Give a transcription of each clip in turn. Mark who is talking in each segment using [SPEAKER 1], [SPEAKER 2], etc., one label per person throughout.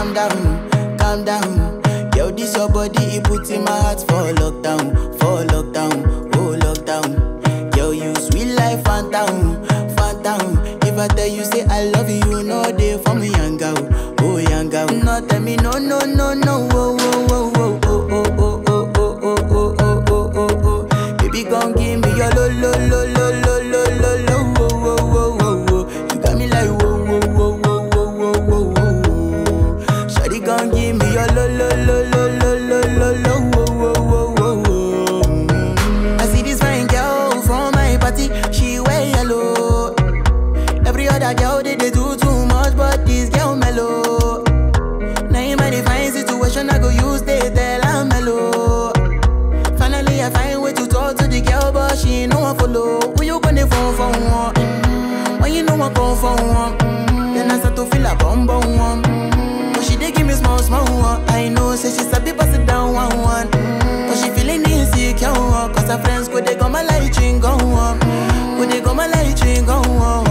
[SPEAKER 1] calm down. Yo, this your body, it puts in my heart for lockdown, oh lockdown. Yo, you sweet life, phantom. If I tell you say I love you, no day for me, yanga, oh yanga. No tell me no, oh, oh, oh, oh, oh, oh, oh, oh, oh, oh, oh, oh, oh, oh. Baby, gon' give me your lo, lo, lo, lo, lo, lo, lo, lo, oh, oh, oh, oh, oh. You got me like whoa, whoa, whoa, whoa, whoa, whoa, whoa, whoa. Shawty gon' give me your lo, lo, lo, lo, lo, lo, lo, lo, oh, oh, oh, oh, oh. I see this fine girl from my party, she wear yellow. Every other girl they do too much, but this girl mellow. Naim I define situation, I go use they tell I'm mellow. Finally I find way to talk to the girl, but she ain't no one follow. Who you gonna phone for one? When you know I come for one, then I start to feel a bum one. But she dey give me small one. I know say she sabi pass it down one. But she feeling insecure, cause her friends go they go my light ring go on. Go they go my light ring go on.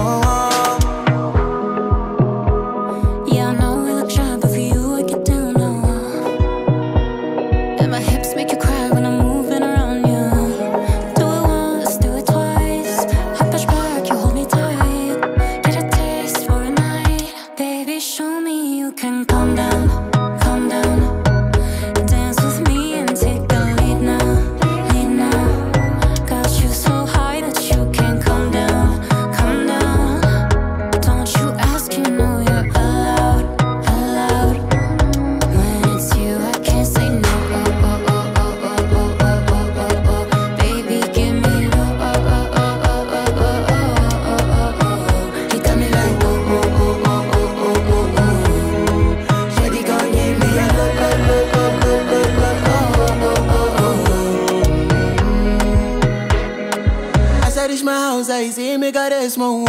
[SPEAKER 1] I say make her rest more.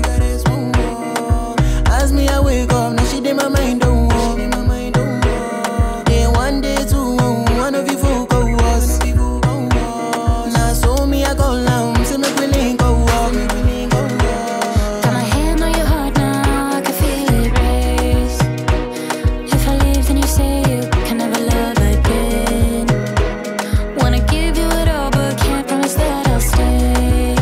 [SPEAKER 1] As me I wake up, now she did my mind don't walk. Day one, day two, one of you folk go was. Now so me I go down, say make we link go walk.
[SPEAKER 2] Got my hand on your heart now, I can feel it race. If I leave then you say you can never love again. Wanna give you it all but can't promise that I'll stay.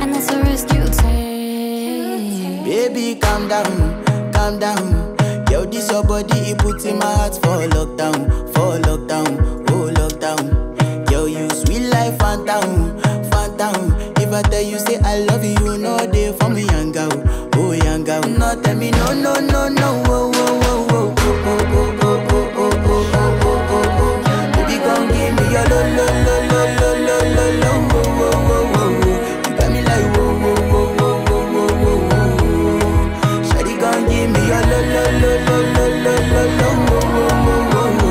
[SPEAKER 1] Baby, calm down. Yo, this your body, it puts in my heart for lockdown, oh lockdown. Yo, you sweet life, phantom. If I tell you say I love you, no day for me, yanga, oh yanga. No tell me no, oh, oh, oh, oh, oh, oh, oh, oh, oh, oh, oh, oh, oh. Baby, gon' give me your lo, lo, lo, lo, lo, lo, lo, lo, oh, oh, oh, oh. You got me like whoa, whoa, whoa, whoa. Give me your lo lo lo lo lo lo lo lo wo wo wo wo.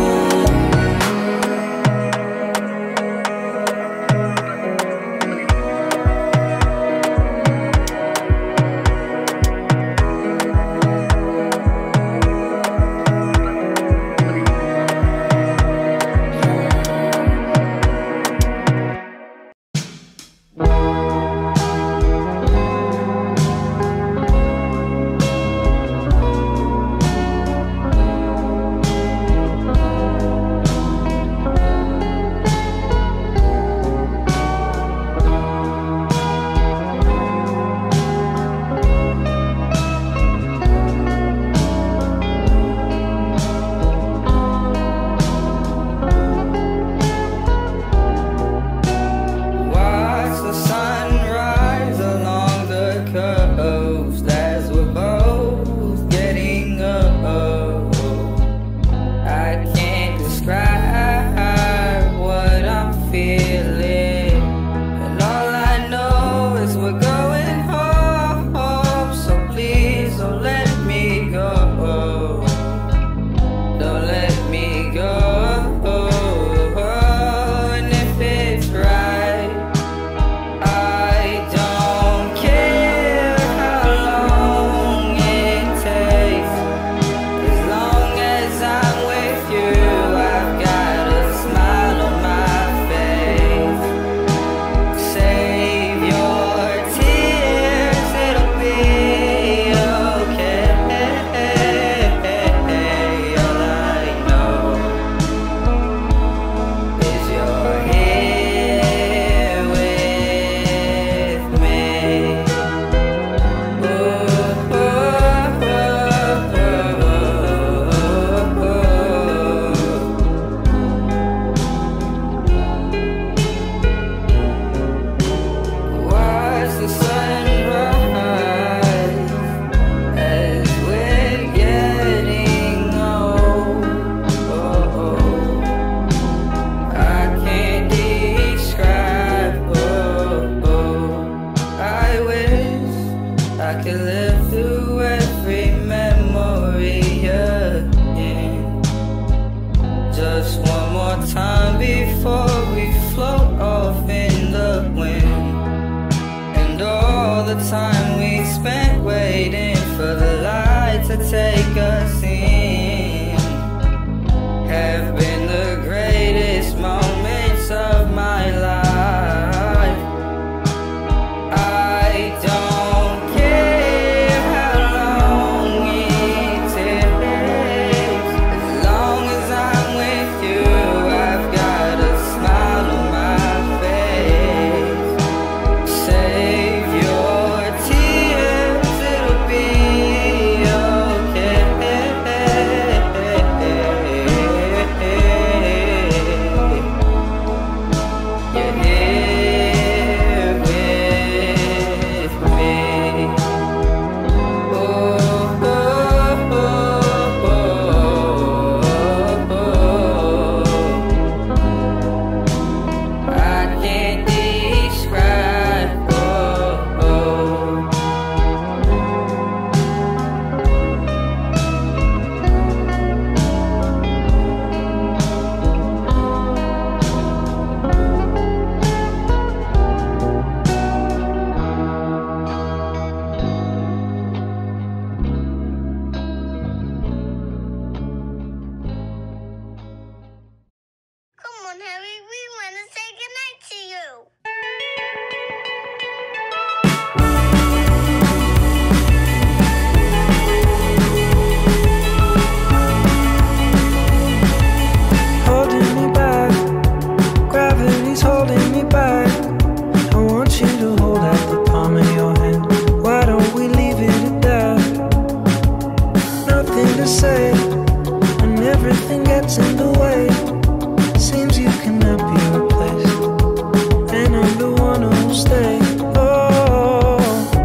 [SPEAKER 3] to say when everything gets in the way. Seems you cannot be replaced, and I'm the one who'll stay. Oh,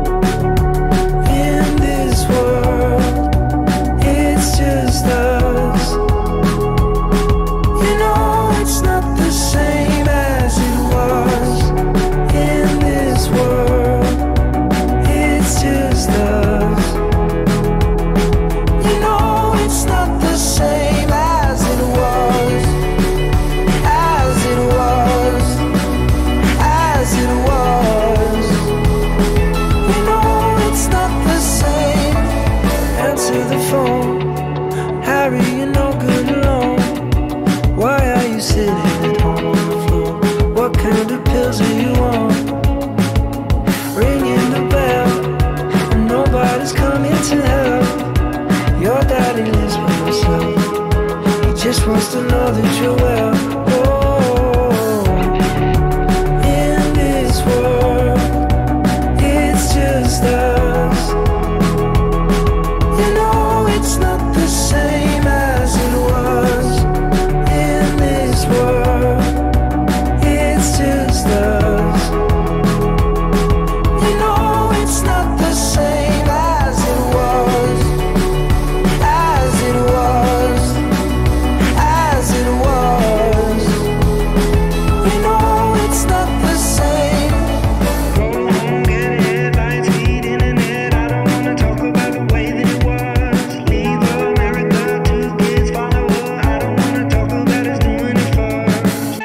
[SPEAKER 3] in this world, it's just us. You know it's not the same as it was. In this world, it's just us. You know it's not the same as it was. As it was. As it was. You know it's not the same. Answer the phone. Harry, you're no good alone. Why are you sitting at home on the floor? What kind of pills are you on? Ringing the bell, and nobody's coming to help. Your daddy lives by himself. He just wants to know that you're well. Oh, in this world, it's just us. You know it's not the same as it was. In this world, it's just us. You know it's not the same as it was. As it was. As it was. You know it's not the same.
[SPEAKER 4] Go home, get headlines, feed internet. I don't wanna talk about the way that it was. Leave America, 2 kids follow her. I don't wanna talk about us doing it first.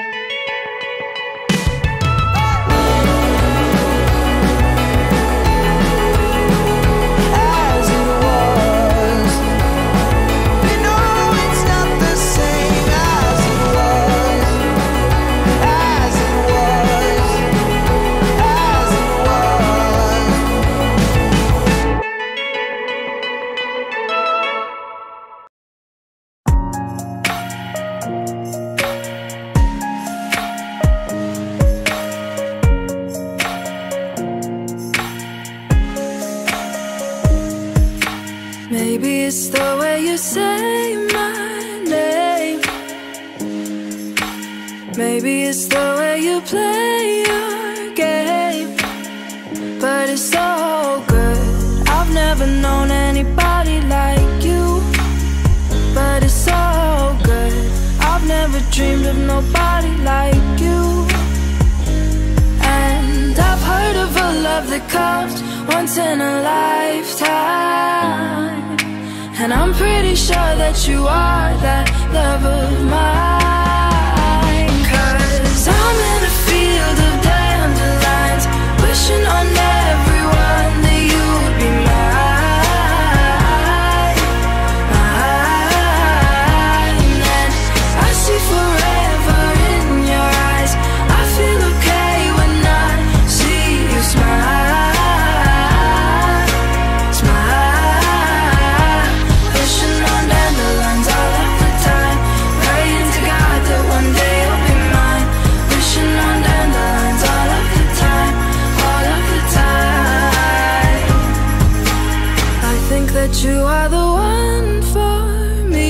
[SPEAKER 3] As it was. You know it's not the same as it was. As it was. As it was.
[SPEAKER 2] Maybe it's the way you say my name. Maybe it's the way you play your game. But it's so good. I've never known anybody like you. But it's so good. I've never dreamed of nobody like you. And I've heard of a love that comes once in a lifetime. And I'm pretty sure that you are that love of mine. 'Cause I'm in a field of dandelions, wishing on everyone that you would be mine. Mine. And I see forever in your eyes. I feel okay when I see you smile. Smile. Wishing on dandelions all of the time, praying to God that one day you'll be mine. Wishing on dandelions all of the time, all of the time. I think that you are the one for me,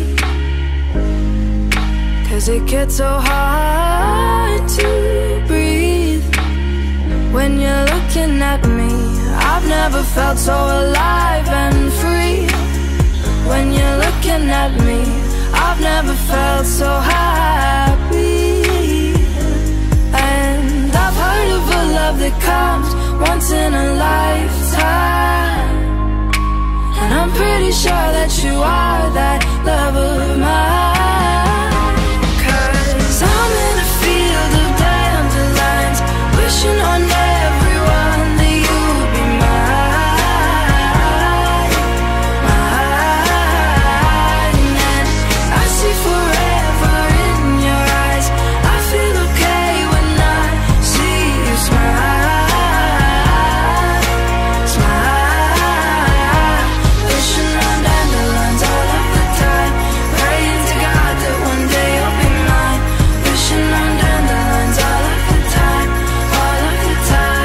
[SPEAKER 2] 'cause it gets so hard to breathe when you're looking at me. I've never felt so alive and free. When you're looking at me, I've never felt so happy. And I've heard of a love that comes once in a lifetime. And I'm pretty sure that you are that love of mine. 'Cause I'm in a field of dandelions, wishing on everyone that you would be mine. Mine. And I see forever in your eyes. I feel okay when I see you smile. Smile. Wishing on dandelions all of the time, praying to God that one day you'll be mine. Wishing on dandelions all of the time, all of the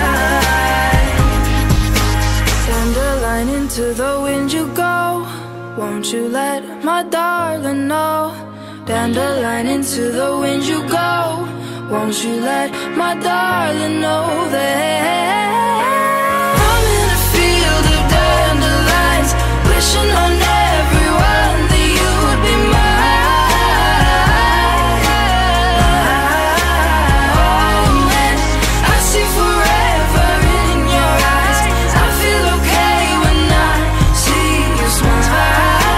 [SPEAKER 2] time. Dandelion into the wind you go,
[SPEAKER 3] Won't you let my darling know? Dandelion into the wind you go. Won't you let my darling know that I'm in a field of dandelions, wishing on everyone that you would be mine. And I see forever in your eyes. I feel okay when I see you smile.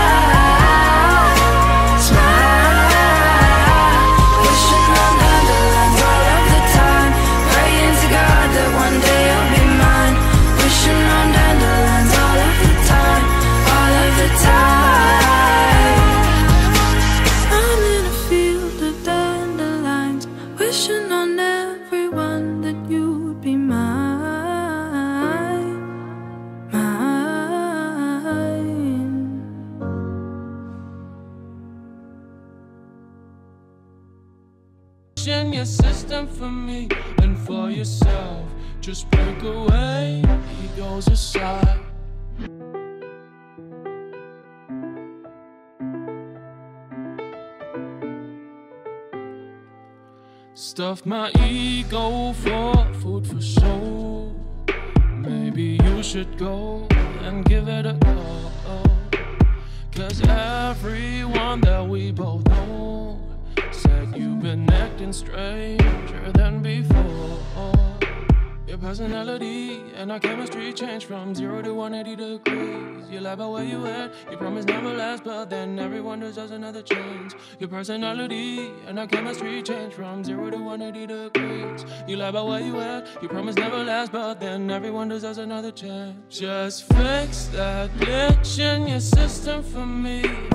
[SPEAKER 5] Your system for me and for yourself. Just break away, egos aside. Stuffed my ego for food for soul. Maybe you should go and give it a go. 'Cause everyone that we both know said you've been acting stranger than before. Your personality and our chemistry changed from 0 to 180 degrees. You lie about where you at, you promise never last, but then everyone deserves another chance. Your personality and our chemistry changed from 0 to 180 degrees. You lie about where you at, you promise never last, but then everyone deserves another chance. Just fix that glitch in your system for me.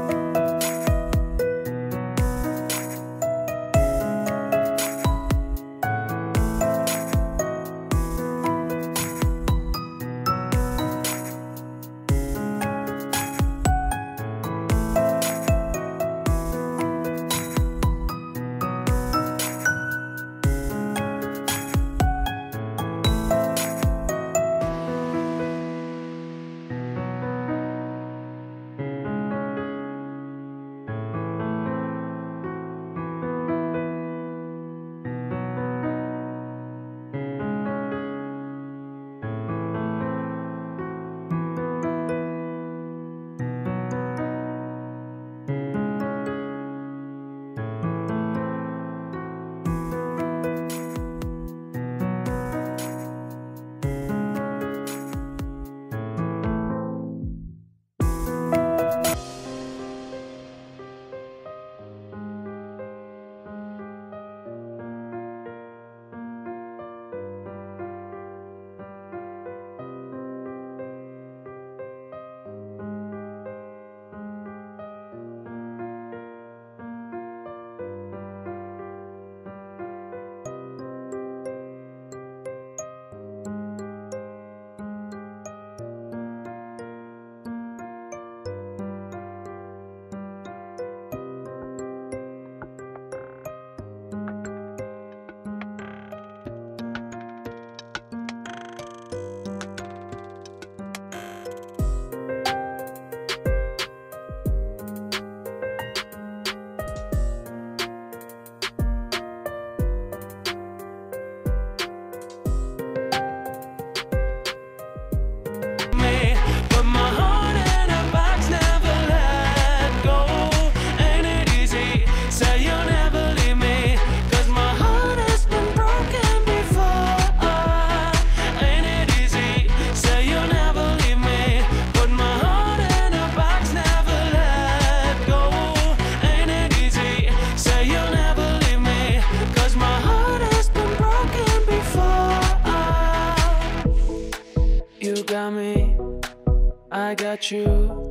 [SPEAKER 5] got you,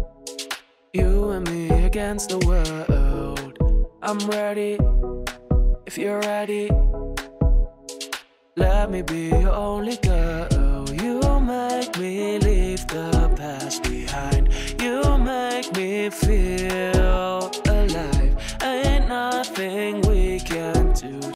[SPEAKER 5] you and me against the world. I'm ready, if you're ready. Let me be your only girl. You make me leave the past behind. You make me feel